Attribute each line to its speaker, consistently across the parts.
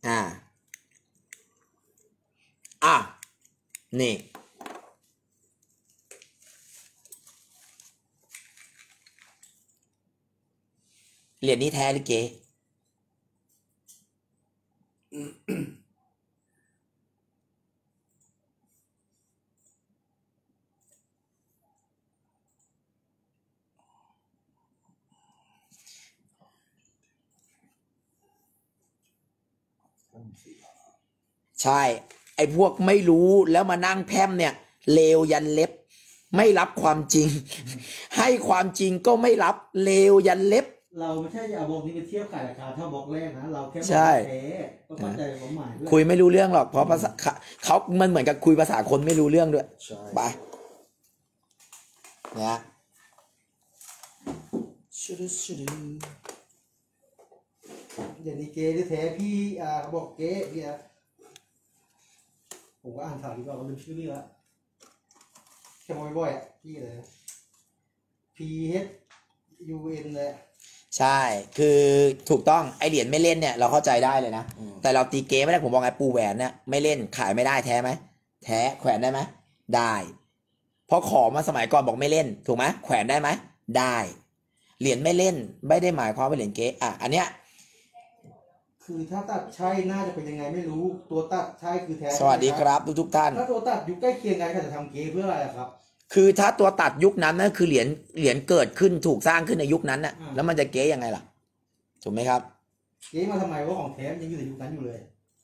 Speaker 1: นี่เหรียญนี้แท้หรือเก๋ใช่ไอ้พวกไม่รู้แล้วมานั่งแพร่มเนี่ยเลวยันเล็บไม่รับความจริงให้ความจริงก็ไม่รับเลวยันเล็บ
Speaker 2: เราไม่ใช่จะเอาบล็อกนี้ไปเทียบขายราคาเท่าบล็อกแรกนะเราแค่บอกแท้ก็เข้าใจความหมายด้วย
Speaker 1: คุยไม่รู้เรื่องหรอกเพราะภาษาเขามันเหมือนกับคุยภาษาคนไม่รู้เรื่องด้วยไปนะ
Speaker 2: เดี๋ยวนี้เก๊ที่แท้พี่เขาบอกเก๊พี่ผมก็อ่านข่าวดีกว่าเขาลืมชื่อพี่ละแค่มองบ่อยๆพี่เลย PHUN เลย
Speaker 1: ใช่คือถูกต้องไอเหรียญไม่เล่นเนี่ยเราเข้าใจได้เลยนะแต่เราตีเกมไม่ได้ผมบอกไงปูแหวนเนี่ยไม่เล่นขายไม่ได้แท้ไหมแท้แขวนได้ไหมได้เพราะของมาสมัยก่อนบอกไม่เล่นถูกไหมแขวนได้ไหมได้เหรียญไม่เล่นไม่ได้หมายความว่าเหรียญเก๊อันเนี้ย
Speaker 2: คือถ้าตัดใช่น่าจะเป็นยังไงไม่รู้ตัวตัดใช่คือแท้
Speaker 1: สวัสดีครับทุกท่าน
Speaker 2: ถ้าตัวตัดยุคใกล้เคียงกันเขาจะทำเก๊เพื่ออะไรครับ
Speaker 1: คือถ้าตัวตัดยุคนั้นนั่นคือเหรียญเกิดขึ้นถูกสร้างขึ้นในยุคนั้นน่ะแล้วมันจะเก๊ยังไงล่ะถูกไหมครับ
Speaker 2: เก๊มาทำไมว่าของแท้ยังอยู่ในยุคนั้นอยู่เลย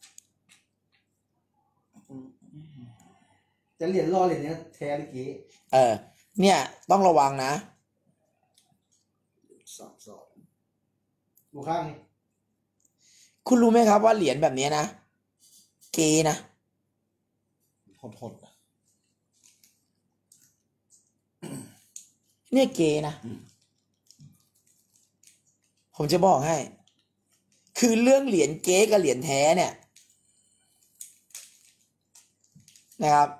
Speaker 2: จะเหรียญรอเหรียญนี้แท้หรือเก๊
Speaker 1: เนี่ยต้องระวังนะ
Speaker 2: ดูข้างนี้
Speaker 1: คุณรู้ไหมครับว่าเหรียญแบบนี้นะเก๊นะ
Speaker 2: ทน
Speaker 1: เนี่ยเก๊นะผมจะบอกให้คือเรื่องเหรียญเก๊กับเหรียญแท้เนี่ยนะครับ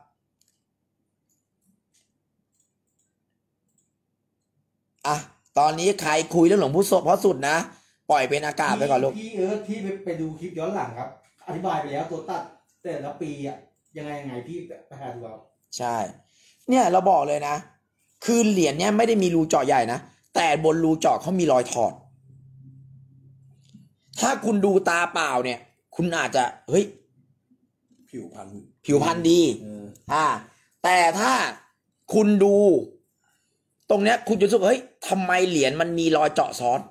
Speaker 1: ตอนนี้ใครคุยเรื่องหลวงพ่อพระสุดนะปล่อยเป็นอากาศไปก่อนลูก
Speaker 2: พี่ไปดูคลิปย้อนหลังครับอธิบายไปแล้วตัวตัดแต่ละปียังไงพี่ไปหาดูเอา
Speaker 1: ใช่เนี่ยเราบอกเลยนะคือเหรียญเนี่ยไม่ได้มีรูเจาะใหญ่นะแต่บนรูเจาะเขามีรอยถอดถ้าคุณดูตาเปล่าเนี่ยคุณอาจจะเฮ้ยผิวพรรณดีแต่ถ้าคุณดูตรงเนี้ยคุณจะรู้สึกเฮ้ยทำไมเหรียญมันมีรอยเจาะซ้อน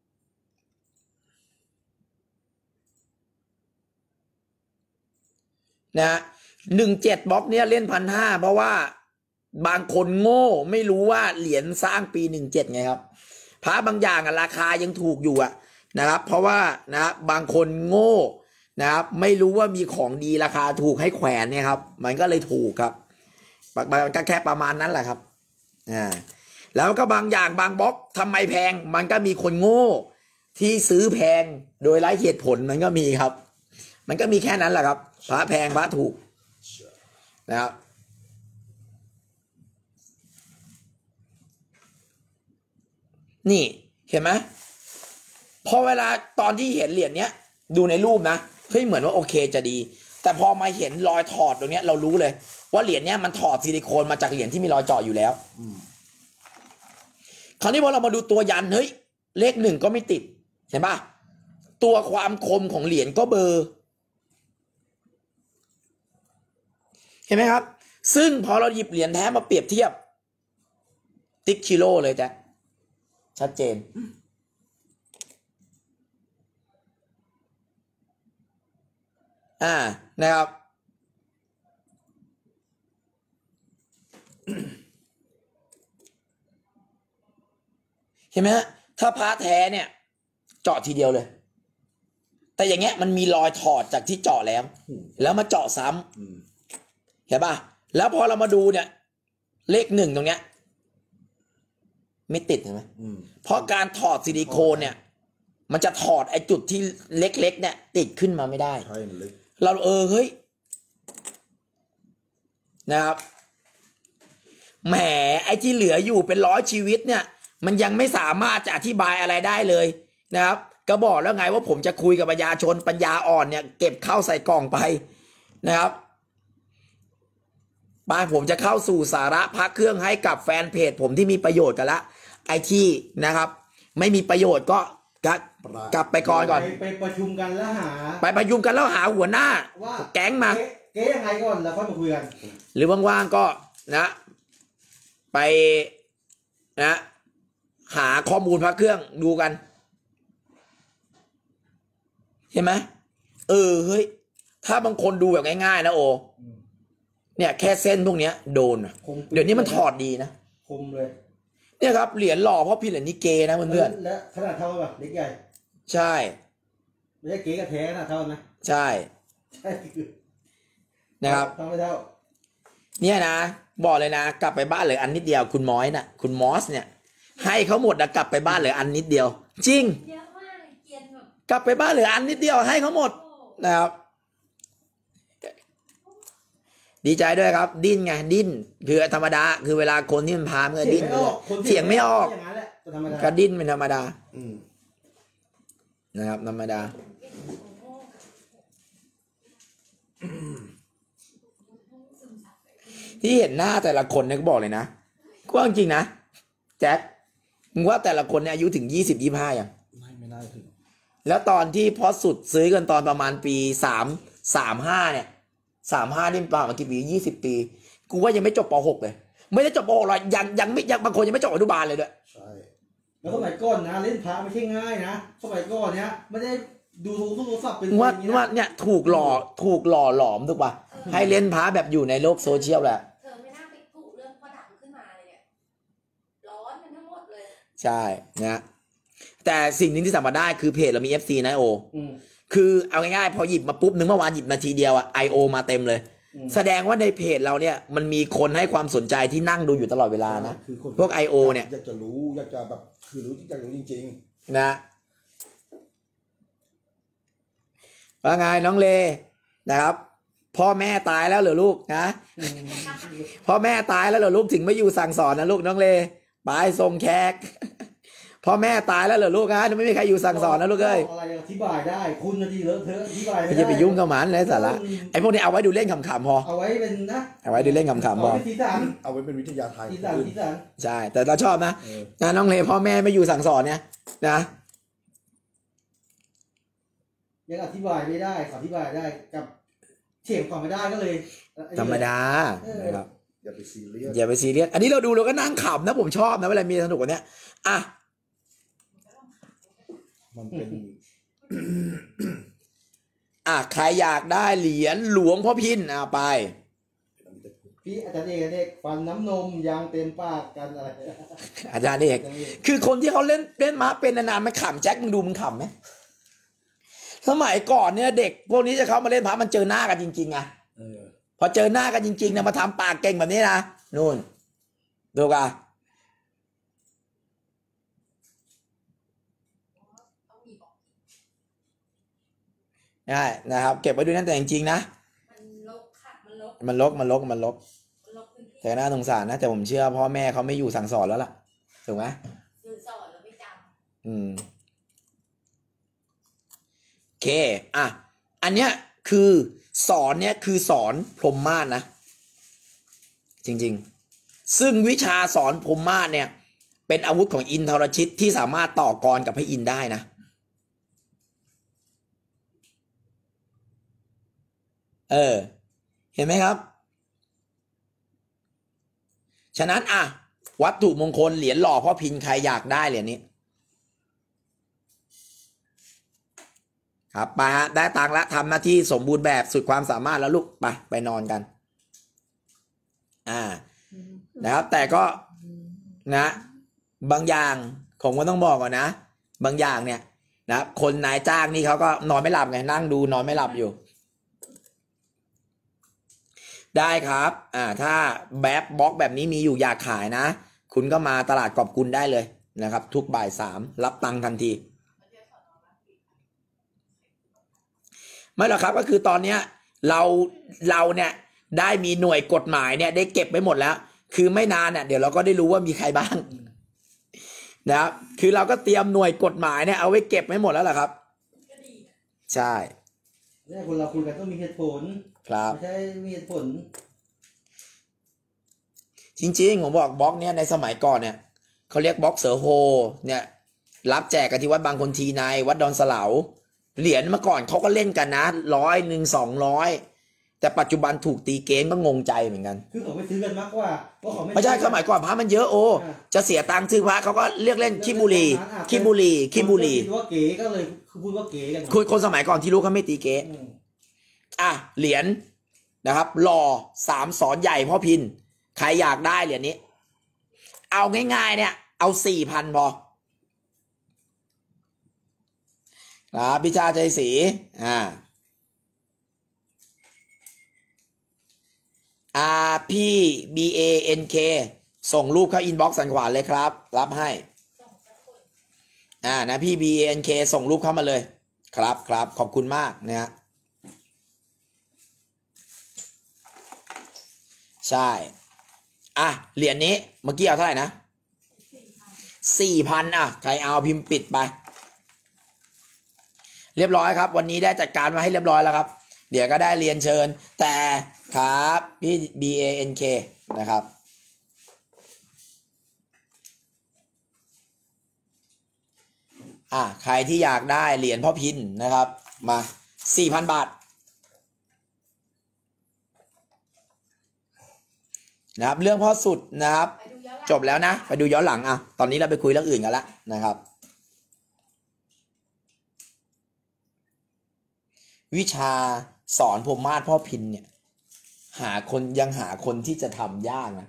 Speaker 1: นะ17บล็อกเนี้ยเล่น1,500เพราะว่าบางคนโง่ไม่รู้ว่าเหรียญสร้างปี17ไงครับพระบางอย่างราคายังถูกอยู่นะครับเพราะว่านะบางคนโง่นะครับไม่รู้ว่ามีของดีราคาถูกให้แขวนเนี่ยครับมันก็เลยถูกครับมันก็แค่ประมาณนั้นแหละครับแล้วก็บางอย่างบางบล็อกทำไมแพงมันก็มีคนโง่ที่ซื้อแพงโดยไร้เหตุผลมันก็มีครับมันก็มีแค่นั้นแหละครับพระแพงพระถูกนะครับนี่เห็นไหมพอเวลาตอนที่เห็นเหรียญเนี้ยดูในรูปนะเฮ้ยเหมือนว่าโอเคจะดีแต่พอมาเห็นรอยถอดตรงเนี้ยเรารู้เลยว่าเหรียญเนี้ยมันถอดซิลิโคนมาจากเหรียญที่มีรอยเจาะอยู่แล้วคราวนี้พอเรามาดูตัวยันเฮ้ยเลข1ก็ไม่ติดเห็นปะตัวความคมของเหรียญก็เบอร์เห็นไหมครับซึ่งพอเราหยิบเหรียญแท้มาเปรียบเทียบติ๊กชิโร่เลยจ้ะชัดเจนนะครับเห็นไหมฮะถ้าพระแท้เนี่ยเจาะทีเดียวเลยแต่อย่างเงี้ยมันมีรอยถอดจากที่เจาะแล้วมาเจาะซ้ำเห็นป่ะแล้วพอเรามาดูเนี่ยเลข1ตรงเนี้ยไม่ติดเห็นไหมเพราะการถอดซิลิโคนเนี่ยมันจะถอดไอ้จุดที่เล็กๆเนี่ยติดขึ้นมาไม่ได้เราเฮ้ยนะครับแหมไอ้ที่เหลืออยู่เป็น100ชีวิตเนี่ยมันยังไม่สามารถจะอธิบายอะไรได้เลยนะครับก็บอกแล้วไงว่าผมจะคุยกับประชาชนปัญญาอ่อนเนี่ยเก็บเข้าใส่กล่องไปนะครับบ้านผมจะเข้าสู่สาระพระเครื่องให้กับแฟนเพจผมที่มีประโยชน์กันละไอที่นะครับไม่มีประโยชน์ก็กลับไปก่อน
Speaker 2: ไปประชุมกันแล้วหา
Speaker 1: ไปประชุมกันแล้วหาหัวหน้า
Speaker 2: ว่า
Speaker 1: แก๊งมา
Speaker 2: เก๊ยังไงก่อนแล้วค่อยมาคุยกัน
Speaker 1: หรือว่างๆก็นะไปนะหาข้อมูลพระเครื่องดูกันเห็นไหมเฮ้ยถ้าบางคนดูแบบง่ายๆนะโอเนี่ยแค่เส้นพวกเนี้ยโดนเดี๋ยวนี้มันถอดดีนะ
Speaker 2: คมเลย
Speaker 1: เนี่ยครับเหรียญหล่อเพราะพี่เหรียญนิเกนะเพื่อน
Speaker 2: ๆและขนาดเท่าแบบเล็กใหญ่
Speaker 1: ใช่
Speaker 2: ไม่ใช่เก๋กับแท้ขนาดเท่านะ
Speaker 1: ใช่นะครับ
Speaker 2: เท่าไม่เท่า
Speaker 1: เนี่ยนะบอกเลยนะกลับไปบ้านเหลืออันนิดเดียวคุณมอยน่ะคุณมอสเนี่ยให้เขาหมดนะกลับไปบ้านเหลืออันนิดเดียวจริงกลับไปบ้านเหลืออันนิดเดียวให้เขาหมดนะครับดีใจด้วยครับดิ้นไงดิ้นคือธรรมดาคือเวลาคนที่มันพามันก็ดิ้นเสียงไม่ออกก็ดิ้นเป็นธรรมดานะครับธรรมดาที่เห็นหน้าแต่ละคนเนี่ยก็บอกเลยนะกว้างจริงนะแจ็คมึงว่าแต่ละคนเนี่ยอายุถึง20-25ยัง
Speaker 2: ไม่น่าถึง
Speaker 1: แล้วตอนที่พอสุดซื้อกันตอนประมาณปี35เนี่ย35นี่ประมาณกี่ปี20 ปีกูว่ายังไม่จบป.6เลยไม่ได้จบป.6หรอกยังไม่ยังบางคนยังไม่จบอนุบาลเลยด้วย
Speaker 2: ใช่แล้วสมัยก่อนนะเล่นพระไม่ใช่ง่ายนะสมัยก่อนเนี้ยไม่ได้ดูโทรศัพท์เป็น
Speaker 1: ว่าเนี่ยถูกหล่อหลอมถูกป่ะให้เล่นพระแบบอยู่ในโลกโซเชียลแหละ
Speaker 3: เธอไม่น่าไปกุเรื่องพระดังขึ้นมาเลยเนี่ยร้อนกันทั้งหมดเลย
Speaker 1: ใช่นะแต่สิ่งนึงที่สามารถได้คือเพจเรามี FC นะโอคือเอาง่ายๆพอหยิบมาปุ๊บนึงเมื่อวานหยิบนาทีเดียวอะ IO มาเต็มเลยแสดงว่าในเพจเราเนี่ยมันมีคนให้ความสนใจที่นั่งดูอยู่ตลอดเวลานะพวก IO เนี่ย
Speaker 2: อยากจะรู้อยากจะแบบคือรู้อยากรู้จริง
Speaker 1: ๆนะว่าไงน้องเลนะครับพ่อแม่ตายแล้วเหรอลูกนะพ่อแม่ตายแล้วเหรอลูกถึงไม่อยู่สั่งสอนนะลูกน้องเลไปส่งแขกพ่อแม่ตายแล้วเหรอลูกนะไม่มีใครอยู่สั่งสอนนะลูกเอ้ย
Speaker 2: อะไรอธิบายได้คุณนาทีเลอะเทอะอธิบายไม่ได้
Speaker 1: จะไปยุ่งกับมันเลยสาระไอ้พวกนี้เอาไว้ดูเล่นขำๆพอ
Speaker 2: เอาไว้เป็นนะ
Speaker 1: เอาไว้ดูเล่นขำๆพอ
Speaker 2: เอาไว้เป็นวิทยาไทย
Speaker 1: ใช่แต่เราชอบนะน้องเลพ่อแม่ไม่อยู่สั่งสอนเนี่ยนะ
Speaker 2: ยังอธิบายไม่ได้อธิบายได้กับเถียงความไม่ได้ก็เลย
Speaker 1: ธรรมดานะครับ
Speaker 2: อย่าไปซีเรียส
Speaker 1: อันนี้เราดูเราก็นั่งขำนะผมชอบนะเวลามีสนุกกว่านี้อ่ะ
Speaker 2: มันเป็น
Speaker 1: ใครอยากได้เหรียญหลวงพ่อพินไป
Speaker 2: พี่อาจารย์เอกฟันน้ำนมยางเต็มปากกันอะไร
Speaker 1: อาจารย์เอกคือคนที่เขาเล่นม้าเป็นนานๆมันขำแจ็คมึงดูมึงขำไหมสมัยก่อนเนี่ยเด็กพวกนี้จะเข้ามาเล่นพระมันเจอหน้ากันจริงๆไงพอเจอหน้ากันจริงๆนะมาทำปากเก่งแบบนี้นะนู่นดูกันใช่นะครับเก็บไว้ดูนั่นแต่จริงๆนะมันลกแต่น่าสงสารนะแต่ผมเชื่อพ่อแม่เขาไม่อยู่สั่งสอนแล้วล่ะถูกไหม
Speaker 3: สอนแล้วไม่จ
Speaker 1: ำโอเคอันเนี้ยคือสอนเนี่ยคือสอนพรหมมาศนะจริงๆซึ่งวิชาสอนพรหมมาศเนี่ยเป็นอาวุธของอินทรชิตที่สามารถต่อกรกับพระอินทร์ได้นะเห็นไหมครับฉะนั้นวัตถุมงคลเหรียญหล่อพ่อพินใครอยากได้เหรียญนี้ครับไปฮะได้ตังค์แล้วทำหน้าที่สมบูรณ์แบบสุดความสามารถแล้วลูกไปนอนกันนะครับแต่ก็นะบางอย่างผมก็ต้องบอกก่อนนะบางอย่างเนี่ยนะคนนายจ้างนี่เขาก็นอนไม่หลับไงนั่งดูนอนไม่หลับอยู่ได้ครับถ้าแบบบล็อกแบบนี้มีอยู่อยากขายนะคุณก็มาตลาดกอบกุลได้เลยนะครับทุกบ่าย3รับตังค์ทันทีไม่หรอกครับก็คือตอนเนี้ยเราเนี่ยได้มีหน่วยกฎหมายเนี่ยได้เก็บไว้หมดแล้วคือไม่นานเนี่ยเดี๋ยวเราก็ได้รู้ว่ามีใครบ้างนะครับคือเราก็เตรียมหน่วยกฎหมายเนี่ยเอาไว้เก็บไว้หมดแล้วล่ะครับ
Speaker 3: ก็ดีนะ
Speaker 1: ใช่
Speaker 2: เนี่ยคนเราคุยกันต้องมีเหตุผล
Speaker 1: ครับ
Speaker 2: ไม่ใช่มีเหตุผล
Speaker 1: จริงๆผมบอกบล็อกเนี่ยในสมัยก่อนเนี่ยเขาเรียกบล็อกเสือโฮเนี่ยรับแจกกันที่วัดบางคนทีในวัดดอนสะเหลาเหรียญเมื่อก่อนเขาก็เล่นกันนะ100 200แต่ปัจจุบันถูกตีเกมก็งงใจเหมือนกัน
Speaker 2: คือเขาไปซื้อกันมากกว่าเพราะเขา
Speaker 1: ไม่ใช่สมัยก่อนพระมันเยอะโอจะเสียตังค์ซื้อพระเขาก็เรียกเล่นขี้บุหรี่ขี้บุหรี่ขี้บุหรี่
Speaker 2: คิดว่าเก๋ก็เลยคือพูดว่าเก๋กัน
Speaker 1: คนสมัยก่อนที่รู้เขาไม่ตีเก๊
Speaker 2: อืม
Speaker 1: อ่ะเหรียญนะครับหล่อ3 สอนใหญ่พ่อพินใครอยากได้เหรียญนี้ เอาง่ายๆเนี่ยเอา4,000พอครับพิชาใจศรีพี่ BANK ส่งรูปเข้าอินบ็อกซ์สันขวานเลยครับ รับให้
Speaker 3: ส่งสักคน
Speaker 1: นะพี่ BANK ส่งรูปเข้ามาเลยครับครับขอบคุณมากนะฮะใช่อ่ะเหรียญนี้เมื่อกี้เอาเท่าไหร่นะ 4,000อ่ะใครเอาพิมพ์ปิดไปเรียบร้อยครับวันนี้ได้จัดการมาให้เรียบร้อยแล้วครับเดี๋ยวก็ได้เรียนเชิญแต่ครับพี่ BANK นะครับใครที่อยากได้เหรียญพ่อพินนะครับมา 4,000 บาทนะครับเรื่องพ่อสุดนะครับ
Speaker 3: ไปดูย้อนหลัง
Speaker 1: จบแล้วนะไปดูย้อนหลังอ่ะตอนนี้เราไปคุยเรื่องอื่นกันละนะครับวิชาสอนพรหมมาศพ่อพินเนี่ยหาคนที่จะทำยากนะ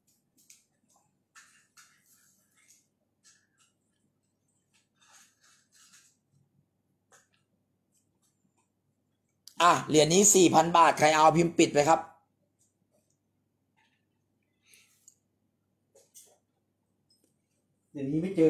Speaker 1: เหรียญนี้ 4,000 บาทใครเอาพิมพ์ปิดไปครับ
Speaker 2: เดี๋ยวนี้ไม่เจอ